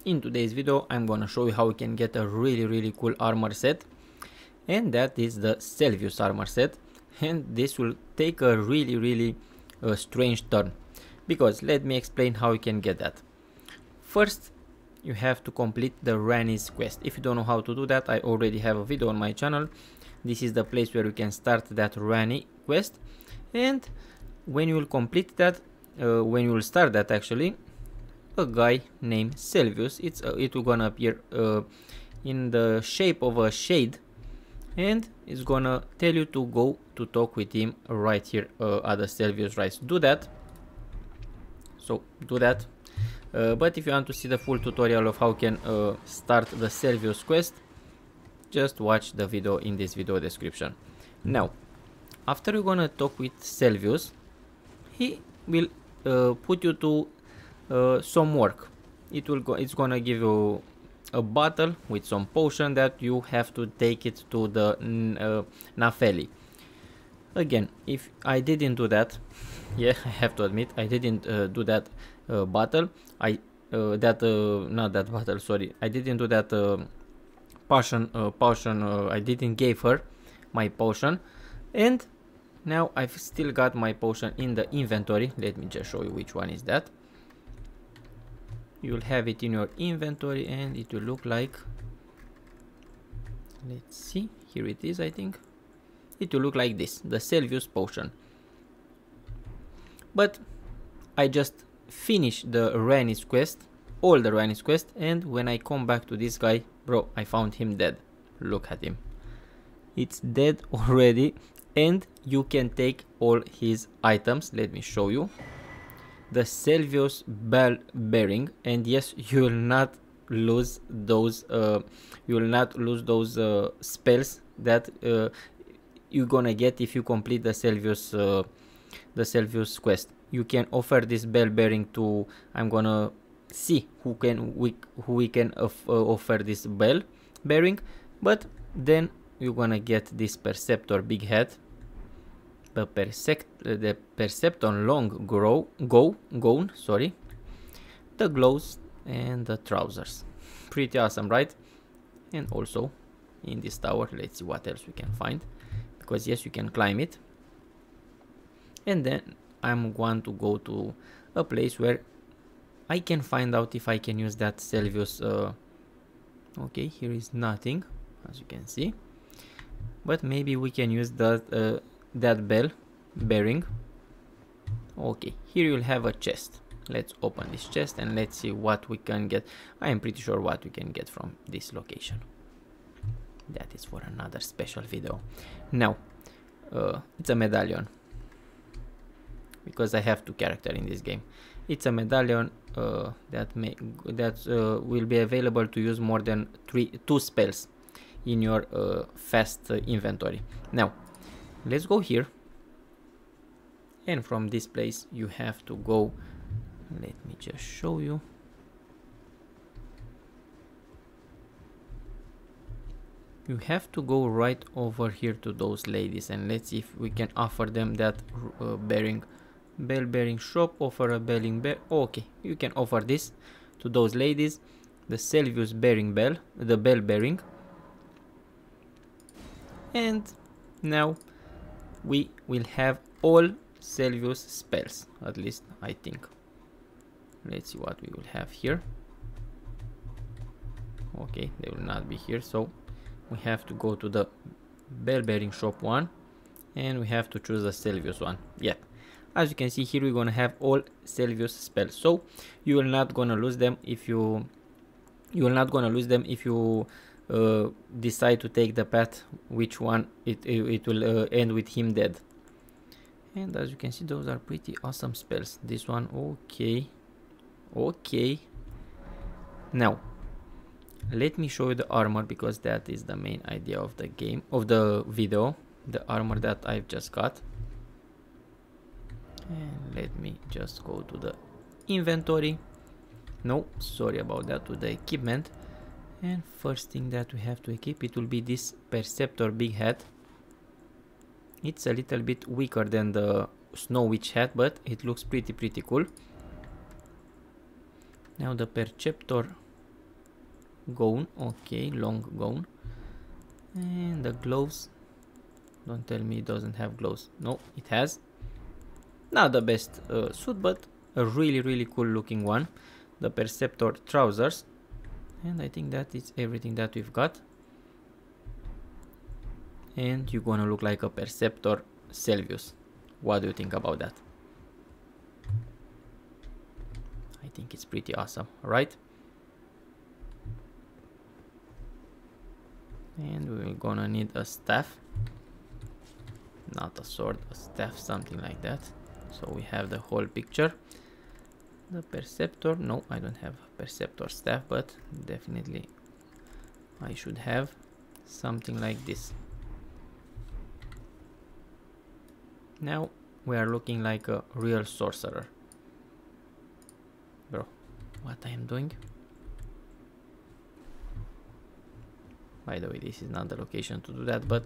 In today's video I'm gonna show you how you can get a really cool armor set, and that is the SELUVIS armor set. And this will take a really strange turn, because let me explain how you can get that. First, you have to complete the Ranni's quest. If you don't know how to do that, I already have a video on my channel. This is the place where you can start that Ranni quest, and when you will complete that, when you will start that, actually, a guy named SELUVIS, it will gonna appear in the shape of a shade, and it's gonna tell you to go to talk with him right here at the SELUVIS Rise. Do that. So do that. But if you want to see the full tutorial of how you can start the SELUVIS quest, just watch the video in this video description. Now, after you're gonna talk with SELUVIS, he will put you to some work. It's gonna give you a bottle with some potion that you have to take it to the Nafeli. Again, if I didn't do that, yeah, I have to admit I didn't do that bottle. I didn't do that potion. I didn't give her my potion, and now I've still got my potion in the inventory. Let me just show you which one is that. You'll have it in your inventory and it will look like, let's see, here it is. I think it will look like this, the SELUVIS potion. But I just finished the Ranni's quest, all the Ranni's quest, and when I come back to this guy, bro, I found him dead. Look at him, it's dead already, and you can take all his items. Let me show you. The SELUVIS bell bearing, and yes, you will not lose those spells that you're gonna get if you complete the SELUVIS quest. You can offer this bell bearing to, I'm gonna see who we can offer this bell bearing, but then you're gonna get this Preceptor big head, the Preceptor long gown, sorry, the gloves and the trousers. Pretty awesome, right? And also in this tower, let's see what else we can find, because yes, you can climb it. And then I'm going to go to a place where I can find out if I can use that SELUVIS. Okay, here is nothing, as you can see, but maybe we can use that that bell bearing. Okay, here you'll have a chest. Let's open this chest and let's see what we can get. I am pretty sure what we can get from this location. That is for another special video. Now, it's a medallion, because I have two characters in this game. It's a medallion that will be available to use more than two spells in your fast inventory. Now, let's go here, and from this place you have to go. Let me just show you. You have to go right over here to those ladies, and let's see if we can offer them that bell bearing shop. Offer a belling bell. Okay, you can offer this to those ladies, the SELUVIS bearing bell, the bell bearing. And now we will have all SELUVIS spells, at least I think. Let's see what we will have here. Okay, they will not be here, so we have to go to the bell bearing shop one, and we have to choose the SELUVIS one. Yeah, as you can see here, we're gonna have all SELUVIS spells, so you will not gonna lose them if you decide to take the path which one it will end with him dead. And as you can see, those are pretty awesome spells. This one, okay. Now let me show you the armor, because that is the main idea of the game, of the video, the armor that I've just got. And let me just go to the inventory. No, sorry about that, to the equipment. And first thing that we have to equip, it will be this Preceptor big head. It's a little bit weaker than the Snow Witch hat, but it looks pretty cool. Now the Preceptor gown. Okay, long gown. And the gloves. Don't tell me it doesn't have gloves. No, it has. Not the best suit, but a really cool looking one. The Preceptor trousers. And I think that is everything that we've got. And you're gonna look like a Preceptor SELUVIS. What do you think about that? I think it's pretty awesome, right? And we're gonna need a staff. Not a sword, a staff, something like that. So we have the whole picture. The Preceptor, no, I don't have a Preceptor staff, but definitely I should have something like this. Now we are looking like a real sorcerer. Bro, what I am doing? By the way, this is not the location to do that, but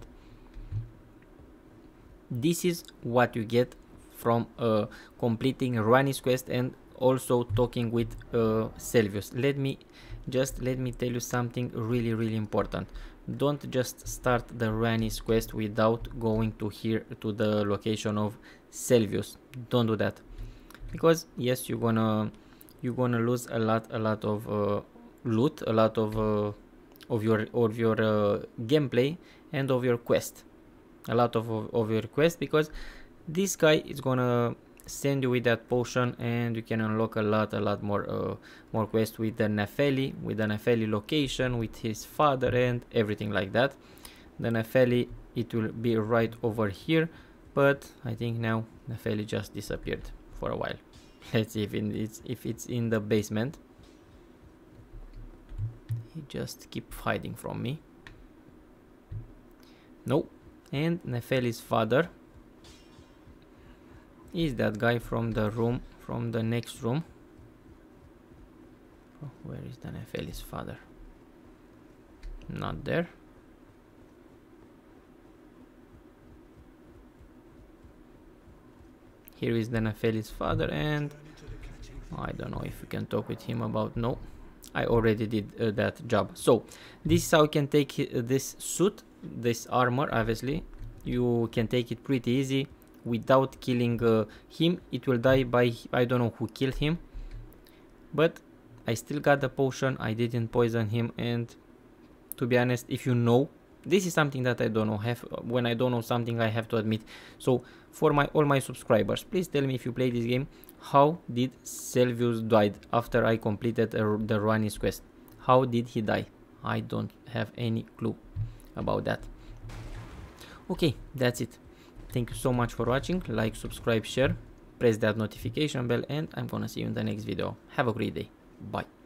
this is what you get from completing Rani's quest and also talking with SELUVIS. Let me tell you something really important. Don't just start the Rani's quest without going to the location of SELUVIS. Don't do that, because yes, you're gonna lose a lot of loot, a lot of your gameplay and of your quest, a lot of your quest, because this guy is gonna send you with that potion and you can unlock a lot more quests with the Nefeli location, with his father and everything like that. The Nefeli, it will be right over here, but I think now Nefeli just disappeared for a while. Let's see if it's in the basement. He just keep hiding from me. No. And Nefeli's father is that guy from the next room. Oh, where is the Nefeli's father? Not there. Here is the Nefeli's father, and I don't know if we can talk with him about... No, I already did that job. So this is how you can take this suit, this armor. Obviously you can take it pretty easy without killing him. It will die by, I don't know who killed him, but I still got the potion. I didn't poison him, and to be honest, if you know, this is something that I don't know. When I don't know something, I have to admit. So for all my subscribers, please tell me if you play this game, how did SELUVIS died after I completed the Rani's quest? How did he die? I don't have any clue about that. Okay, that's it. Thank you so much for watching. Like, subscribe, share, press that notification bell, and I'm gonna see you in the next video. Have a great day. Bye.